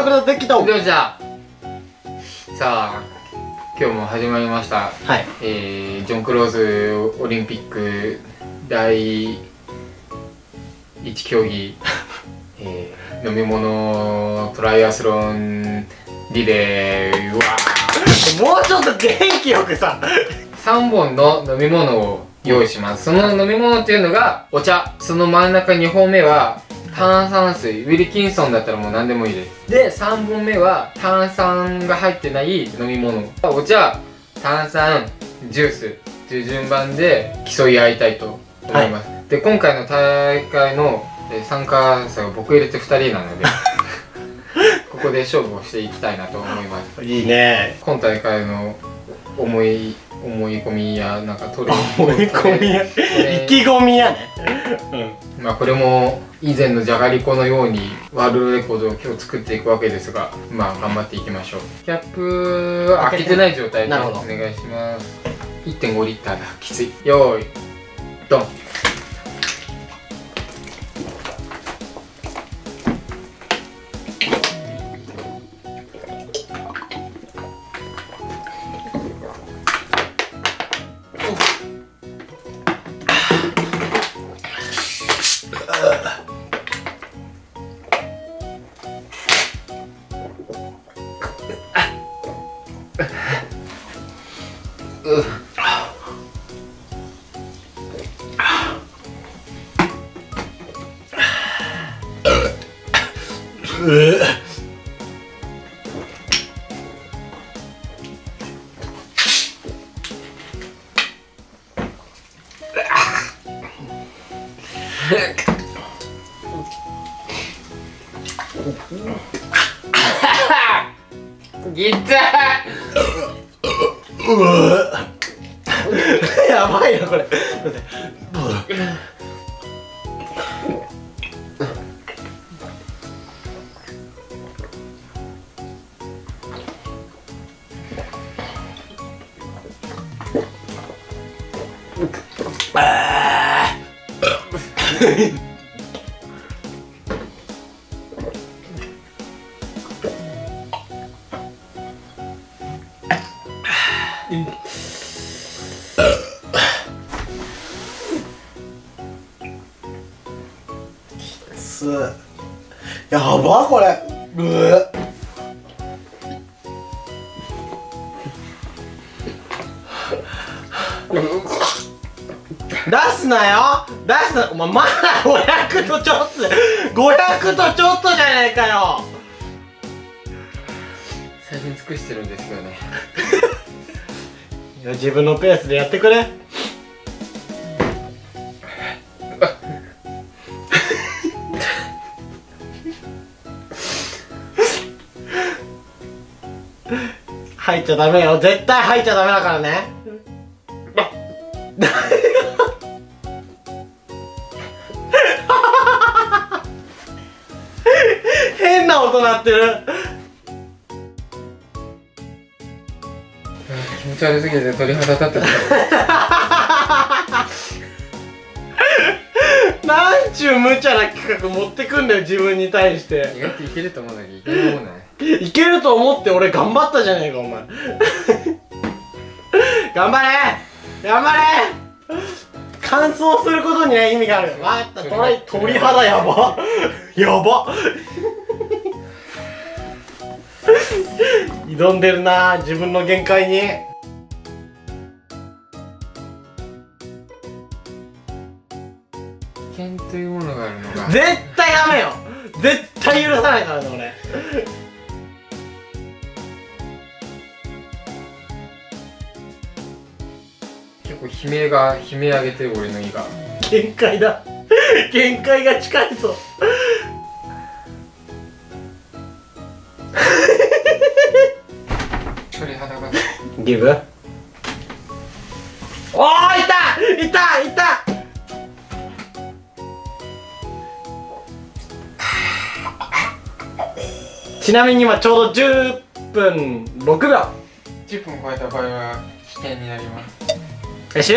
くなってきた。 どうした。さあ今日も始まりました。 はい。 ジョン・クローズオリンピック第1競技、飲み物トライアスロンリレー。うわもうちょっと元気よくさ。 3本の飲み物を用意します。その飲み物っていうのがお茶。その真ん中2本目は炭酸水。ウィルキンソンだったらもう何でもいいです。で3本目は炭酸が入ってない飲み物。お茶、炭酸、ジュースという順番で競い合いたいと思います、はい、で今回の大会の参加者が僕入れて2人なのでここで勝負をしていきたいなと思います。 いいね。 今大会の思い込みやなんか思い込みや意気込みやね。 まあこれも以前のじゃがりこのようにワールドレコードを今日作っていくわけですが、まあ頑張っていきましょう。キャップは開けてない状態でお願いします。1.5 リッターだ。きつい。よーいドン。ぎったやばいなこれ。やばこれ。出すなよ。出すな。お前まだ500とちょっと500とちょっとじゃないかよ。 最善尽くしてるんですけどね。 いや自分のペースでやってくれ。入っちゃダメよ。絶対入っちゃダメだからね。変な音鳴ってる。 気持ち悪すぎて鳥肌立ってた。 なんちゅう無茶な企画持ってくんだよ自分に対して。 意外といけると思うんだけどいけるもんない。 いけると思って俺頑張ったじゃねえかお前。頑張れ頑張れ。乾燥することには意味がある。わかった。鳥肌やばやば。挑んでるな自分の限界に。 危険というものがあるのが絶対ダメよ。絶対許さないからね俺。 結構悲鳴上げてる俺の胃が。 限界だ。限界が近いぞ。 鳥肌がギブ。おーいたいたいた。ちなみに今ちょうど10分6秒。 10分超えた場合は危険になります。 終了。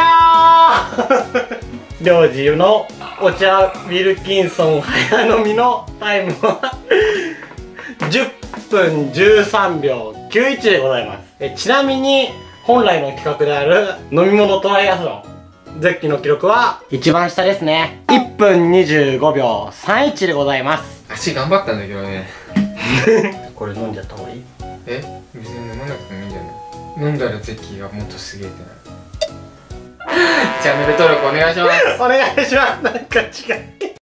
領事のお茶ウィルキンソン早飲みのタイムは 10分13秒91でございます。ちなみに本来の企画である飲み物トライアスロンゼッキの記録は一番下ですね。1分25秒31でございます。 足頑張ったんだけどね。 これ飲んじゃった方がいい？ 別に飲まなくてもいいんじゃない？飲んだらゼッキーがもっとすげえってなる。チャンネル登録お願いします。 お願いします。なんか違う。